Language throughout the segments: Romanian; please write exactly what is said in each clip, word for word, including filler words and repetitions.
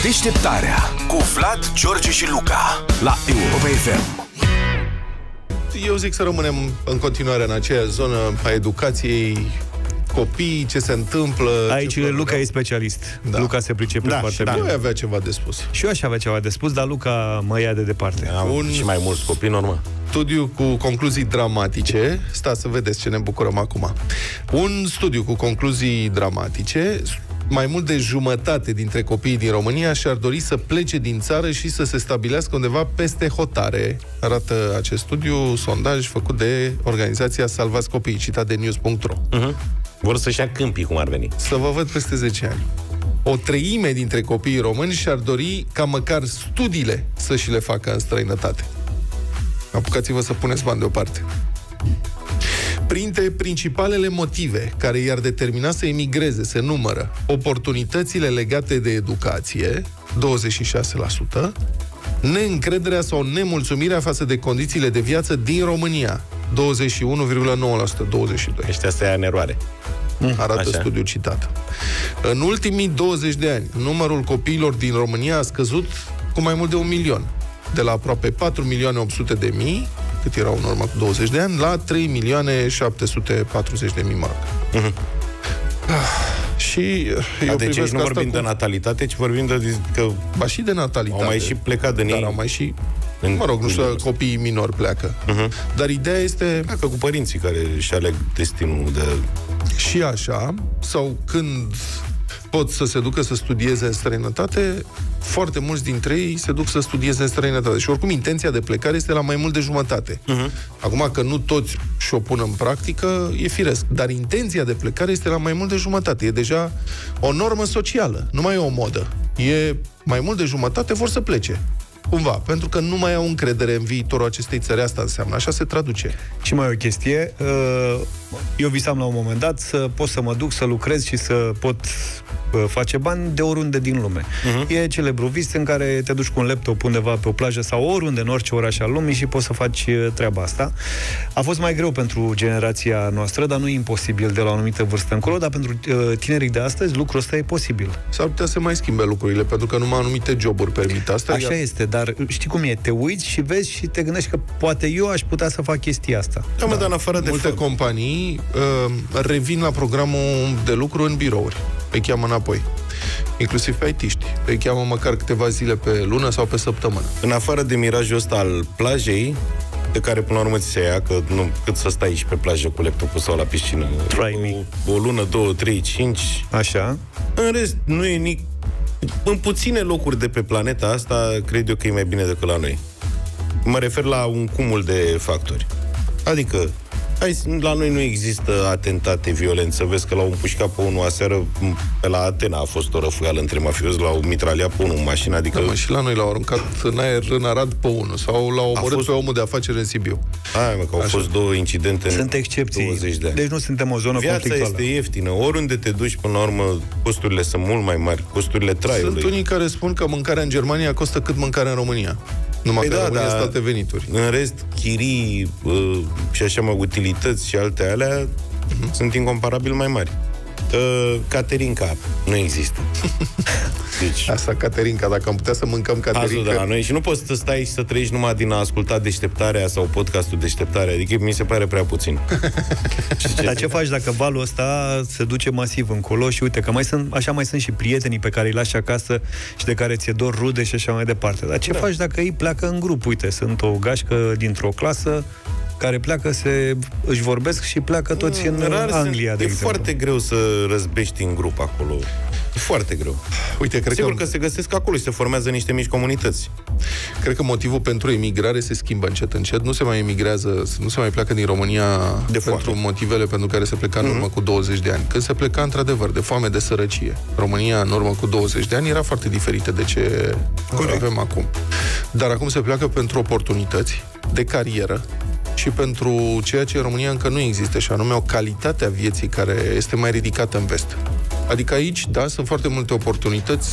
Deșteptarea cu Vlad, George și Luca la Europa F M. Eu zic să rămânem în continuare în aceeași zonă a educației, copii, ce se întâmplă. Aici Luca e specialist. Da. Luca se pricepe da, foarte bine. Da, eu avea ceva de spus. Și eu aș avea ceva de spus, dar Luca mă ia de departe. Am Un... și mai mulți copii, normal. Studiu cu concluzii dramatice. Stați să vedeți ce ne bucurăm acum. Un studiu cu concluzii dramatice. Mai mult de jumătate dintre copiii din România și-ar dori să plece din țară și să se stabilească undeva peste hotare. Arată acest studiu, sondaj făcut de organizația Salvați Copiii, citat de news punct ro. Uh-huh. Vor să-și ia câmpii, cum ar veni. Să vă văd peste zece ani. O treime dintre copiii români și-ar dori ca măcar studiile să și le facă în străinătate. Apucați-vă să puneți bani deoparte. Printre principalele motive care i-ar determina să emigreze se numără oportunitățile legate de educație, douăzeci și șase la sută, neîncrederea sau nemulțumirea față de condițiile de viață din România, douăzeci și unu virgulă nouă la sută, douăzeci și doi. Ăștia să ia în eroare. Arată Așa. Studiul citat. În ultimii douăzeci de ani, numărul copiilor din România a scăzut cu mai mult de un milion. De la aproape patru milioane opt sute de mii, cât erau în urmă cu douăzeci de ani, la trei milioane șapte sute patruzeci de mii, mă rog. Uh-huh. Ah, și eu deci aici nu vorbim cu... de natalitate, ci vorbim de... Că... Ba și de natalitate. Au mai și plecat din ei. Dar au mai și... În... Mă rog, nu știu, copiii minori pleacă. Uh-huh. Dar ideea este... Pleacă cu părinții care își aleg destinul de... Și așa, sau când pot să se ducă să studieze în străinătate, foarte mulți dintre ei se duc să studieze în străinătate. Și oricum, intenția de plecare este la mai mult de jumătate. Uh-huh. Acum, că nu toți și-o pun în practică, e firesc. Dar intenția de plecare este la mai mult de jumătate. E deja o normă socială, nu mai e o modă. E mai mult de jumătate vor să plece. Cumva, pentru că nu mai au încredere în viitorul acestei țări, asta înseamnă. Așa se traduce. Și mai o chestie, eu visam la un moment dat să pot să mă duc să lucrez și să pot face bani de oriunde din lume. Uh-huh. E celebru vis în care te duci cu un laptop undeva pe o plajă sau oriunde, în orice oraș al lumii și poți să faci treaba asta. A fost mai greu pentru generația noastră, dar nu e imposibil de la o anumită vârstă încolo, dar pentru tinerii de astăzi lucrul ăsta e posibil. S-ar putea să mai schimbe lucrurile, pentru că numai anumite joburi permit asta. Așa iar... este, dar știi cum e? Te uiți și vezi și te gândești că poate eu aș putea să fac chestia asta. Da, da. Dar în afară de multe fapt. companii uh, revin la programul de lucru în birouri. Îi cheamă înapoi. Inclusiv pe I T-ști. Îi cheamă măcar câteva zile pe lună sau pe săptămână. În afară de mirajul ăsta al plajei, de care până la urmă ți se ia, că nu, cât să stai și pe plajă cu laptopul sau la piscină. O, o lună, două, trei, cinci. Așa. În rest, nu e nic... În puține locuri de pe planeta asta, cred eu că e mai bine decât la noi. Mă refer la un cumul de factori. Adică, hai, la noi nu există atentate, violență. Vezi că l-au împușcat pe unul aseară, pe la Atena a fost o răfuială între mafiozi, l-au mitraliat pe unul în mașină, adică... Da, mă, și la noi l-au aruncat în aer în Arad pe unul, sau l-au omorât fost... pe omul de afaceri în Sibiu. Hai, mă, că au Așa. fost două incidente în Sunt excepții. douăzeci de ani. Deci nu suntem o zonă Viața conflictuală. este ieftină. Oriunde te duci, până la urmă, costurile sunt mult mai mari, costurile traiului. Sunt unii care spun că mâncarea în Germania costă cât mâncarea în România. Numai păi că da, România da, state venituri. În rest, chirii uh, și așa mai utilități și alte alea uh-huh. sunt incomparabil mai mari. Uh, Caterinca nu există. Deci, asta, Caterinca, dacă am putea să mâncăm Caterinca... de la noi. Și nu poți să stai și să trăiești numai din a asculta Deșteptarea sau podcastul Deșteptarea. Adică mi se pare prea puțin. ce Dar ce faci dacă valul ăsta se duce masiv încolo și uite că mai sunt, așa mai sunt și prietenii pe care îi lași acasă și de care ți-e dor rude și așa mai departe. Dar ce da. faci dacă ei pleacă în grup? Uite, sunt o gașcă dintr-o clasă care pleacă, se, își vorbesc și pleacă toți în Rar Anglia, de E exemplu. foarte greu să răzbești în grup acolo. E foarte greu. Uite, cred Sigur că... că se găsesc acolo și se formează niște mici comunități. Cred că motivul pentru emigrare se schimbă încet, încet. Nu se mai emigrează, nu se mai pleacă din România de pentru foame. Motivele pentru care se pleca în urmă mm-hmm. cu douăzeci de ani. Când se pleca, într-adevăr, de foame, de sărăcie. România, în urmă cu douăzeci de ani, era foarte diferită de ce Corect. avem acum. Dar acum se pleacă pentru oportunități de carieră și pentru ceea ce în România încă nu există, și anume o calitate a vieții care este mai ridicată în vest. Adică aici, da, sunt foarte multe oportunități,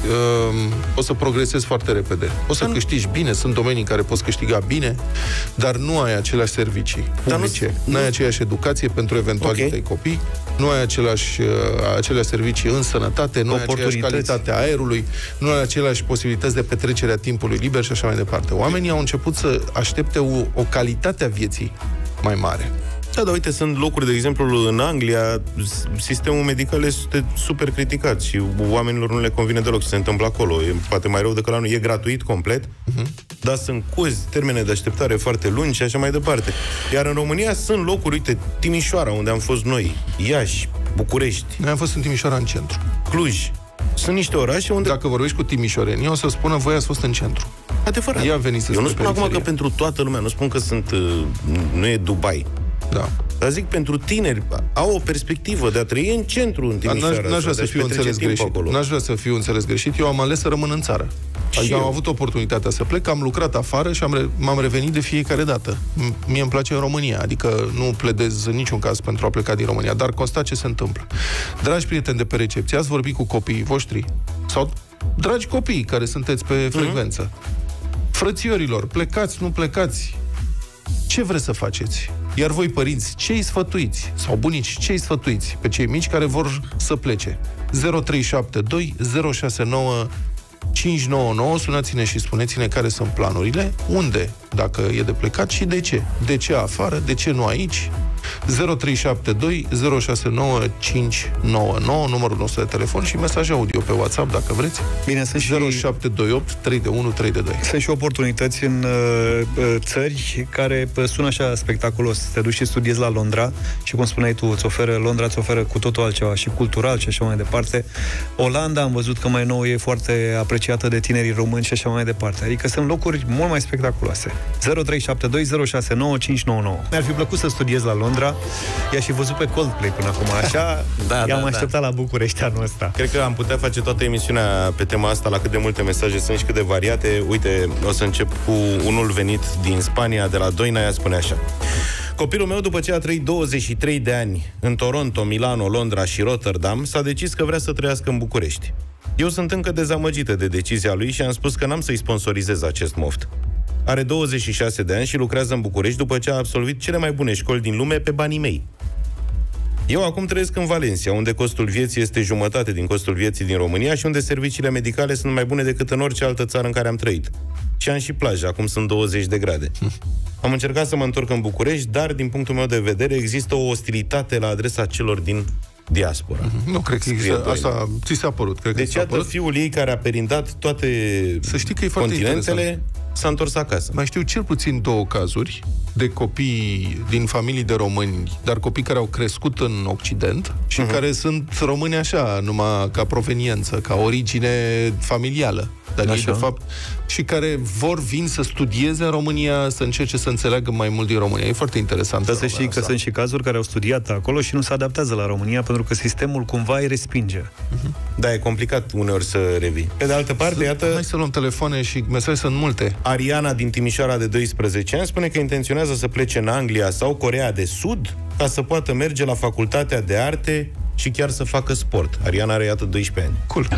uh, o să progresezi foarte repede. O să câștigi bine, sunt domenii în care poți câștiga bine, dar nu ai aceleași servicii publice, nu ai aceeași educație pentru eventualii okay. tăi copii, nu ai aceleași, uh, aceleași servicii în sănătate, nu ai aceeași calitate a aerului, nu ai aceleași posibilități de petrecere a timpului liber și așa mai departe. Oamenii au început să aștepte o, o calitate a vieții mai mare. Da, dar uite, sunt locuri, de exemplu, în Anglia, sistemul medical este super criticat și oamenilor nu le convine deloc ce se întâmplă acolo. E poate mai rău decât la noi. E gratuit, complet, uh-huh. dar sunt cozi, termene de așteptare foarte lungi și așa mai departe. Iar în România sunt locuri, uite, Timișoara, unde am fost noi, Iași, București. Noi am fost în Timișoara, în centru. Cluj. Sunt niște orașe unde... Dacă vorbești cu timișorenii, o să spună, voi ați fost în centru. Adevărat. Ia veniți să Eu nu spun acum că pentru toată lumea, nu spun că sunt... Nu e Dubai. Da. Dar zic, pentru tineri, au o perspectivă de a trăi în centru, în Timișoara. N-aș vrea să fiu înțeles greșit. N-aș vrea să fiu înțeles greșit. Eu am ales să rămân în țară. Adică am avut oportunitatea să plec, am lucrat afară și am re- m-am revenit de fiecare dată. Mie îmi place în România, adică nu pledez în niciun caz pentru a pleca din România, dar constat ce se întâmplă. Dragi prieteni de pe recepție, ați vorbit cu copiii voștri? Sau dragi copii care sunteți pe frecvență? Mm-hmm. Frățiorilor, plecați, nu plecați? Ce vreți să faceți? Iar voi, părinți, ce îi sfătuiți? Sau bunici, ce îi sfătuiți pe cei mici care vor să plece? zero trei șapte doi zero șase nouă cinci nouă nouă, sunați-ne și spuneți-ne care sunt planurile, unde, dacă e de plecat și de ce. De ce afară, de ce nu aici? zero trei șapte doi zero șase nouă cinci nouă nouă, numărul nostru de telefon și mesaj audio pe WhatsApp, dacă vreți. Bine, sunt zero șapte doi opt trei unu trei doi. Sunt și oportunități în uh, țări care sună așa spectaculos. Te duci și studiezi la Londra și, cum spuneai tu, îți oferă, Londra îți oferă cu totul altceva, și cultural și așa mai departe. Olanda, am văzut că mai nou e foarte apreciată de tinerii români și așa mai departe. Adică sunt locuri mult mai spectaculoase. zero trei șapte doi zero șase nouă cinci nouă nouă. Mi-ar fi plăcut să studiez la Londra. I-aș fi văzut pe Coldplay până acum. Așa da, i-am da, așteptat da. la București anul ăsta. Cred că am putea face toată emisiunea pe tema asta, la cât de multe mesaje sunt și cât de variate. Uite, o să încep cu unul venit din Spania, de la Doina, spune așa: copilul meu, după ce a trăit douăzeci și trei de ani în Toronto, Milano, Londra și Rotterdam, s-a decis că vrea să trăiască în București. Eu sunt încă dezamăgită de decizia lui și am spus că n-am să-i sponsorizez acest moft. Are douăzeci și șase de ani și lucrează în București după ce a absolvit cele mai bune școli din lume pe banii mei. Eu acum trăiesc în Valencia, unde costul vieții este jumătate din costul vieții din România și unde serviciile medicale sunt mai bune decât în orice altă țară în care am trăit. Și am și plajă, acum sunt douăzeci de grade. Am încercat să mă întorc în București, dar, din punctul meu de vedere, există o ostilitate la adresa celor din diaspora. Nu cred că există. Asta ți s-a părut. Cred că deci, iată, fiul ei care a perindat toate să știi că e continentele s-a întors acasă. Mai știu cel puțin două cazuri de copii din familii de români, dar copii care au crescut în Occident și uh-huh. care sunt români așa, numai ca proveniență, ca origine familială. Dar ei, de fapt, și care vor vin să studieze în România, să încerce să înțeleagă mai mult din România. E foarte interesant. Dar să știi că sunt și cazuri care au studiat acolo și nu se adaptează la România, pentru că sistemul cumva îi respinge. Uh-huh. Da, e complicat uneori să revii. Pe de altă parte, să, iată... Hai să luăm telefoane și mesaje, sunt multe. Ariana din Timișoara, de doisprezece ani, spune că intenționează să plece în Anglia sau Coreea de Sud ca să poată merge la facultatea de arte și chiar să facă sport. Ariana are, iată, doisprezece ani. Cool.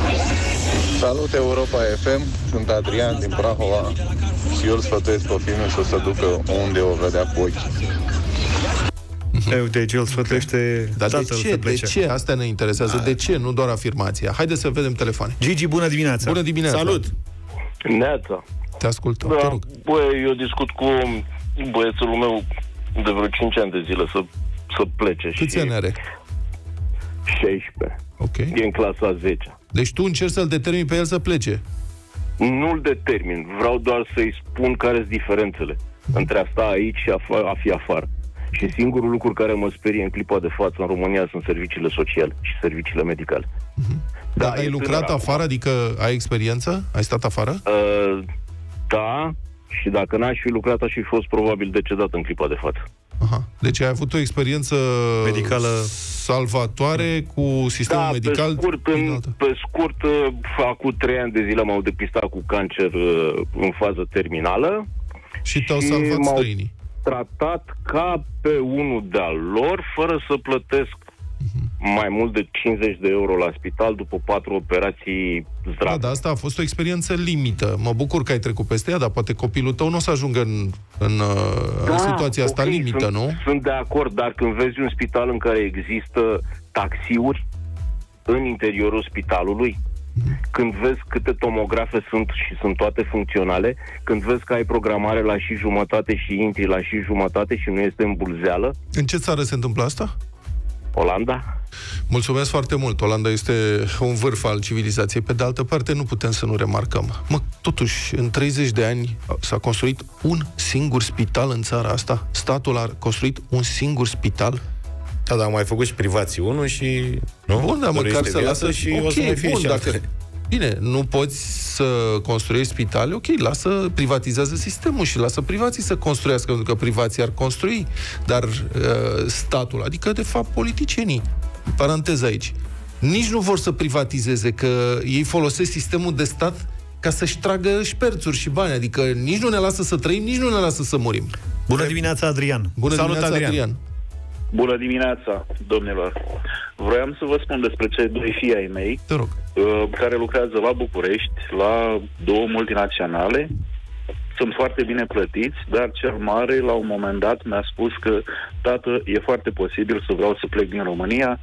Salut, Europa F M, sunt Adrian din Prahova și eu îl sfătuiesc pe filmul să se ducă unde o vedea cu ochii. E, uite, ce îl sfătuiește Dar de ce? De ce? Asta ne interesează. A. De ce? Nu doar afirmația. Haideți să vedem telefoane. Gigi, bună dimineața! Bună dimineața! Salut! Neața! Te ascultăm, da, te rog. Bă, eu discut cu băiețul meu de vreo cinci ani de zile să, să plece. Câți ani are? șaisprezece. Ok. E în clasa a zecea. Deci tu încerci să-l determini pe el să plece? Nu-l determin. Vreau doar să-i spun care sunt diferențele mm. între a sta aici și a, a fi afară. Și singurul lucru care mă sperie în clipa de față în România sunt serviciile sociale și serviciile medicale. Mm-hmm. Da, ai lucrat afară? Adică ai experiență? Ai stat afară? Uh, da, și dacă n-aș fi lucrat, aș fi fost probabil decedat în clipa de față. Aha. Deci ai avut o experiență medicală salvatoare cu sistemul da, medical? Pe scurt, în, pe scurt, acum trei ani de zile m-au depistat cu cancer în fază terminală. Și te-au salvat străinii? Tratat ca pe unul de-al lor, fără să plătesc uh-huh. mai mult de cincizeci de euro la spital după patru operații zdrave. Da, dar asta a fost o experiență limită. Mă bucur că ai trecut peste ea, dar poate copilul tău nu o să ajungă în, în, da, în situația asta okay, limită, sunt, nu? Sunt de acord, dar când vezi un spital în care există taxiuri în interiorul spitalului, când vezi câte tomografe sunt și sunt toate funcționale, când vezi că ai programare la și jumătate și intri la și jumătate și nu este în bulzeală. În ce țară se întâmplă asta? Olanda. Mulțumesc foarte mult. Olanda este un vârf al civilizației. Pe de altă parte, nu putem să nu remarcăm. Mă, totuși, în treizeci de ani s-a construit un singur spital în țara asta. Statul a construit un singur spital. Da, dar am mai făcut și privații unul și... Nu? Bun, dar măcar să lasă și okay, o să mai fie bun, și dacă... Bine, nu poți să construiești spitale, ok, lasă, privatizează sistemul și lasă privații să construiască, pentru că privații ar construi, dar uh, statul, adică, de fapt, politicienii, paranteză aici, nici nu vor să privatizeze, că ei folosesc sistemul de stat ca să-și tragă șperțuri și bani, adică nici nu ne lasă să trăim, nici nu ne lasă să murim. Bună dimineața, Adrian! Bună Salut, dimineața, Adrian! Adrian. Bună dimineața, domnilor! Vroiam să vă spun despre cei doi fii ai mei, Te rog. care lucrează la București, la două multinaționale. Sunt foarte bine plătiți, dar cel mare, la un moment dat, mi-a spus că, tată, e foarte posibil să vreau să plec din România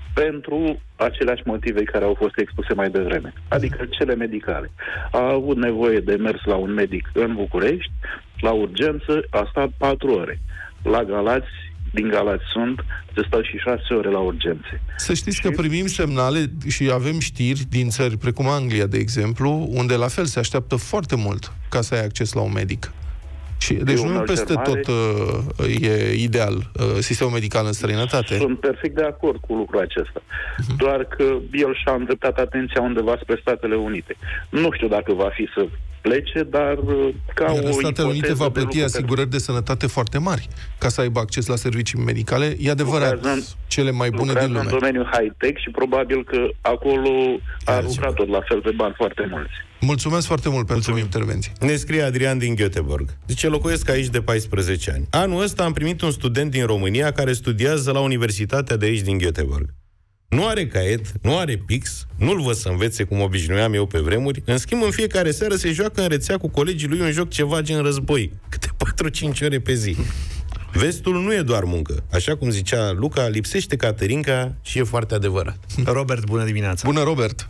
pentru aceleași motive care au fost expuse mai devreme, adică cele medicale. A avut nevoie de mers la un medic în București, la urgență, a stat patru ore. La Galați, din Galați sunt, se stau și șase ore la urgențe. Să știți și... că primim semnale și avem știri din țări precum Anglia, de exemplu, unde la fel se așteaptă foarte mult ca să ai acces la un medic. Și, deci nu peste mare, tot uh, e ideal uh, sistemul medical în străinătate. Sunt perfect de acord cu lucrul acesta. Uh-huh. Doar că el și-a îndreptat atenția undeva spre Statele Unite. Nu știu dacă va fi să plece, dar ca Iar o Statele Unite va plăti asigurări de sănătate foarte mari ca să aibă acces la servicii medicale. E adevărat, lucrează, cele mai bune din lume. în domeniul high-tech și probabil că acolo a lucrat tot la fel pe bani foarte mulți. Mulțumesc foarte mult pentru intervenție. Ne scrie Adrian din Göteborg. Zice, locuiesc aici de paisprezece ani. Anul ăsta am primit un student din România care studiază la Universitatea de aici din Göteborg. Nu are caiet, nu are pix, nu-l văd să învețe cum obișnuiam eu pe vremuri. În schimb, în fiecare seară se joacă în rețea cu colegii lui un joc ceva gen război. Câte patru-cinci ore pe zi. Vestul nu e doar muncă. Așa cum zicea Luca, lipsește Caterinca și e foarte adevărat. Robert, bună dimineața! Bună, Robert!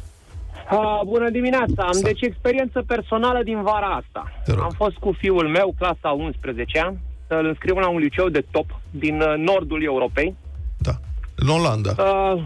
Uh, bună dimineața! Am deci experiență personală din vara asta. Am fost cu fiul meu, clasa a unsprezecea, să-l înscriu la un liceu de top din uh, nordul Europei. Da. În Olanda? Uh,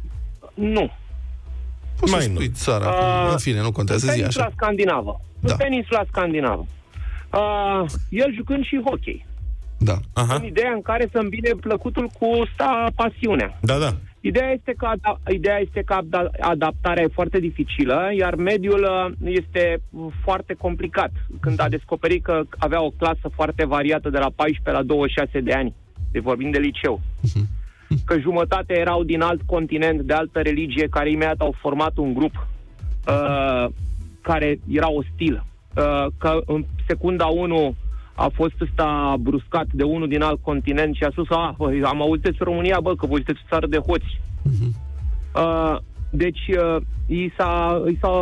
nu. Poți să spui țara, uh, în fine, nu contează, zi așa. Peninsula Scandinavă. Da. În peninsula Scandinavă. Uh, el jucând și hockey. Da. Aha. În ideea în care să îmbine plăcutul cu sta pasiunea. Da, da. Ideea este că, ideea este că adaptarea e foarte dificilă, iar mediul este foarte complicat. Când a descoperit că avea o clasă foarte variată de la paisprezece la douăzeci și șase de ani, de vorbim de liceu, uh-huh. că jumătate erau din alt continent, de altă religie, care imediat au format un grup uh, care era ostil. Uh, că în secunda unu a fost ăsta bruscat de unul din alt continent și a spus, ah, bă, am auzit despre România, bă, că voi sunteți o țară de hoți. Uh-huh. Uh, deci, uh, i s-a, i s-a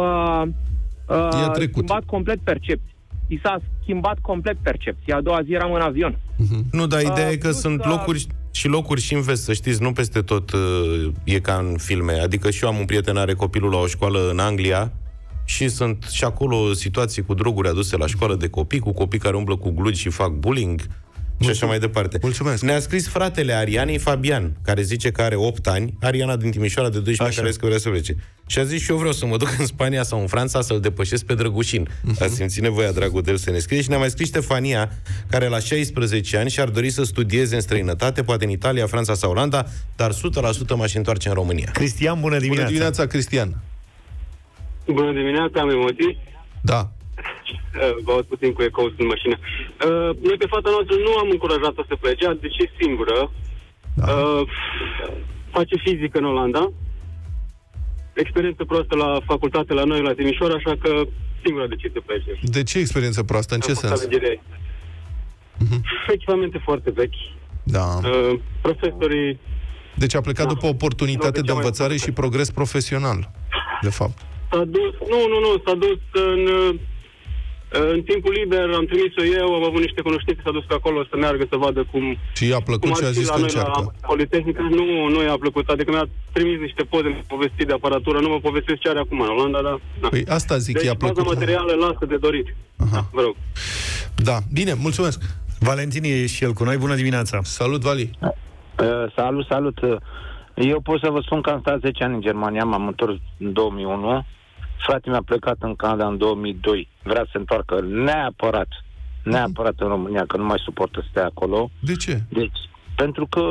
uh, schimbat complet percepția. I s-a schimbat complet percepția. A doua zi eram în avion. Uh-huh. Nu, dar ideea uh, e că sunt că... locuri și locuri și în vest, să știți, nu peste tot uh, e ca în filme. Adică și eu am un prieten, are copilul la o școală în Anglia, și sunt și acolo situații cu droguri aduse la școală de copii, cu copii care umblă cu glugi și fac bullying și Mulțumesc. Așa mai departe. Mulțumesc. Ne-a scris fratele Arianei, Fabian, care zice că are opt ani, Ariana din Timișoara de doisprezece ani, care zice că vrea să plece. Și a zis, și eu vreau să mă duc în Spania sau în Franța să-l depășesc pe Drăgușin. Uh-huh. A simțit nevoia, dragul de el, să ne scrie. Și ne-a mai scris Ștefania, care la șaisprezece ani și-ar dori să studieze în străinătate, poate în Italia, Franța sau Olanda, dar o sută la sută m-aș întoarce în România. Cristian, bună dimineața! Bună dimineața, Cristian! Bună dimineața, am emoții. Da. Vă aud puțin cu ecou în mașină. Uh, noi pe fata noastră nu am încurajat-o să plece, deci e singură. Da. Uh, face fizică în Olanda. Experiență proastă la facultate la noi, la Timișoara, așa că singura decide să plece. De ce experiență proastă? În ce sens? Uh-huh. Echipamente foarte vechi. Da. Uh, profesorii Deci a plecat da. după oportunitate de învățare și progres profesional, de fapt. S-a dus, nu, nu, nu, s-a dus în, în timpul liber, am trimis-o eu, am avut niște cunoștințe, s-a dus pe acolo să meargă să vadă cum... Și i-a plăcut și a zis că încearcă. La Politehnică, nu, nu i-a plăcut, adică mi-a trimis niște poze, mi-a povestit de aparatură, nu mă povestesc ce are acum în Olanda, dar... Da. Păi asta zic, deci, i-a plăcut. Deci, baza materială lasă de dorit. Da, vă rog. Da, bine, mulțumesc. Valentin e și el cu noi, bună dimineața. Salut, Vali. Uh, salut, salut. Eu pot să vă spun că am stat zece ani în Germania, m-am întors în două mii unu. Fratele mi-a plecat în Canada în două mii doi. Vrea să se întoarcă neapărat, neapărat în România, că nu mai suportă să stea acolo. De ce? Deci, pentru că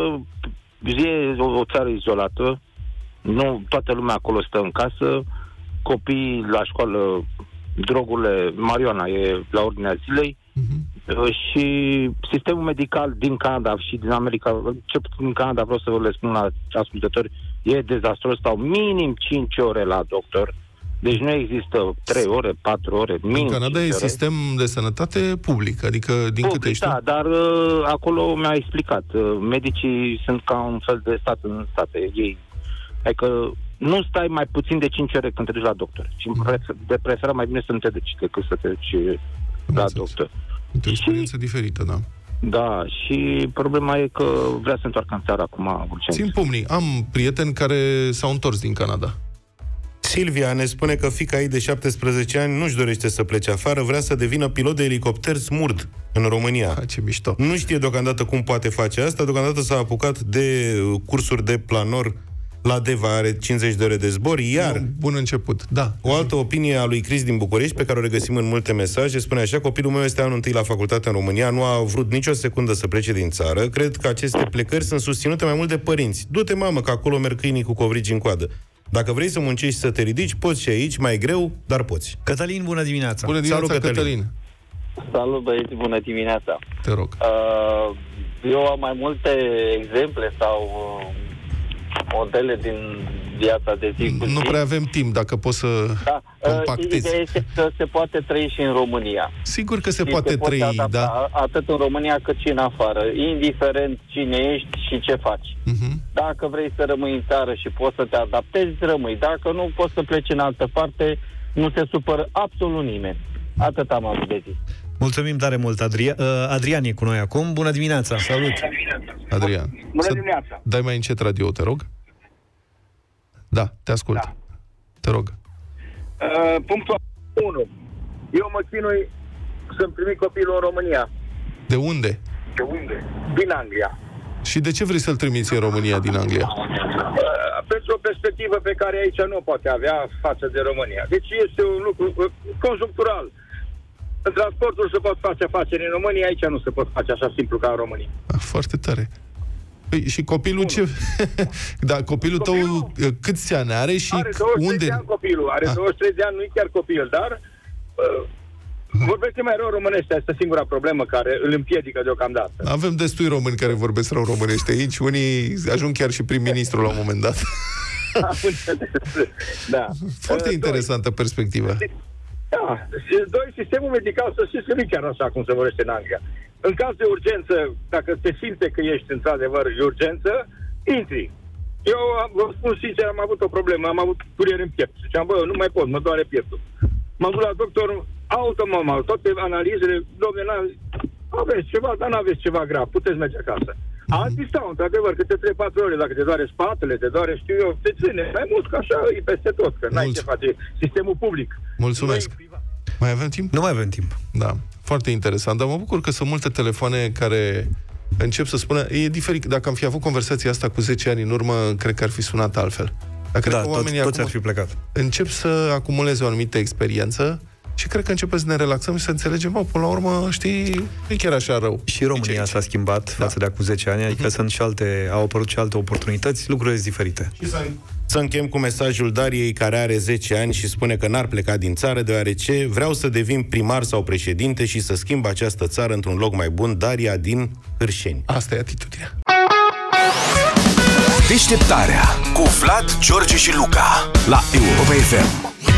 e o, o țară izolată, nu toată lumea acolo stă în casă, copiii la școală, drogurile, marihuana e la ordinea zilei, uh-huh. și sistemul medical din Canada și din America, ce din Canada vreau să vă le spun la ascultători, e dezastruos, stau minim cinci ore la doctor. Deci nu există trei ore, patru ore, minim. În Canada e sistem de sănătate public, adică din public, câte știu. Da, dar uh, acolo mi-a explicat. Uh, medicii sunt ca un fel de stat în state. Ei, adică nu stai mai puțin de cinci ore când te duci la doctor. Și de preferat mai bine să nu te duci decât să te duci la doctor. E o experiență și, diferită, da. Da, și problema e că vrea să întoarcă în țară acum urgent. Țin pumnii. Am prieteni care s-au întors din Canada. Silvia ne spune că fiica ei de șaptesprezece ani nu-și dorește să plece afară, vrea să devină pilot de elicopter smurd în România. Ha, ce mișto. Nu știe deocamdată cum poate face asta, deocamdată s-a apucat de cursuri de planor la Deva, are cincizeci de ore de zbor, iar... Un bun început, da. O altă opinie a lui Chris din București, pe care o regăsim în multe mesaje, spune așa: copilul meu este anul întâi la facultate în România, nu a vrut nicio secundă să plece din țară, cred că aceste plecări sunt susținute mai mult de părinți. Du-te, mamă, că acolo merg câinii cu covrigi în coadă. Dacă vrei să muncești și să te ridici, poți și aici, mai greu, dar poți. Cătălin, bună dimineața! Bună dimineața, Salut, Cătălin! Cătălin. Salut, băieți, bună dimineața! Te rog. Uh, eu am mai multe exemple sau uh, modele din viața de zi cu zi. Nu prea avem timp, dacă poți să da. compactezi. Ideea este că se poate trăi și în România. Sigur că se și poate se trăi, adapta, da. atât în România cât și în afară, indiferent cine ești și ce faci. Uh-huh. Dacă vrei să rămâi în țară și poți să te adaptezi, rămâi. Dacă nu, poți să pleci în altă parte, nu se supără absolut nimeni. Atât am avut de zis. Mulțumim tare mult, Adrian. Adrian e cu noi acum. Bună dimineața! Salut! Adrian. Bună dimineața! Dai mai încet radio, te rog. Da, te ascult. Da. Te rog. Uh, punctul unu. Eu mă chinui să-mi primi copilul în România. De unde? De unde? Din Anglia. Și de ce vrei să-l trimiți în România din Anglia? Uh, pentru o perspectivă pe care aici nu o poate avea față de România. Deci este un lucru uh, conjunctural. În transportul se pot face afaceri în România, aici nu se pot face așa simplu ca în România. Ah, foarte tare. Păi, și copilul ce... da, copilul, copilul tău câți ani are și are douăzeci și trei unde... de ani copilul, are ah. douăzeci și trei de ani, nu e chiar copil, dar uh, vorbește mai rău românește, asta e singura problemă care îl împiedică deocamdată. Avem destui români care vorbesc rău românește aici, unii ajung chiar și prim-ministru la un moment dat. Da. Foarte uh, interesantă doi. perspectivă. Da. Doi, sistemul medical, să știți că nu chiar așa cum se vorbește în Anglia. În caz de urgență, dacă te simte că ești într-adevăr urgență, intri. Eu vă spun sincer, am avut o problemă, am avut curier în piept. Ziceam, bă, nu mai pot, mă doare pieptul. M-am dus la doctor, automat, toate analizele, domnule, aveți ceva, dar n-aveți ceva grav, puteți merge acasă. Alții stau, într-adevăr, câte trei patru ore, dacă te doare spatele, te doare, știu eu, te ține mai mult, că așa e peste tot, că n-ai ce face sistemul public. Mulțumesc. Mai avem timp? Nu mai avem timp. Da, foarte interesant, dar mă bucur că sunt multe telefoane care încep să spună, e diferit, dacă am fi avut conversația asta cu zece ani în urmă, cred că ar fi sunat altfel. Dar cred da, că oamenii toți, toți acum ar fi plecat. Încep să acumuleze o anumită experiență și cred că începem să ne relaxăm și să înțelegem, mă, până la urmă, știi, nu e chiar așa rău. Și România s-a schimbat da. față de acum zece ani, adică uh-huh. sunt și alte, au apărut și alte oportunități, lucrurile sunt diferite. Să închem cu mesajul Dariei, care are zece ani și spune că n-ar pleca din țară, deoarece vreau să devin primar sau președinte și să schimb această țară într-un loc mai bun. Daria din Hârșeni. Asta e atitudinea. Deșteptarea cu Vlad, George și Luca la Europa F M.